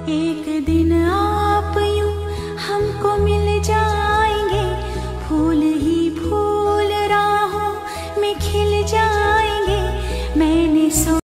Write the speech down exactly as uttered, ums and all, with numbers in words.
एक दिन आप यूं हमको मिल जाएंगे, फूल ही फूल राहों में खिल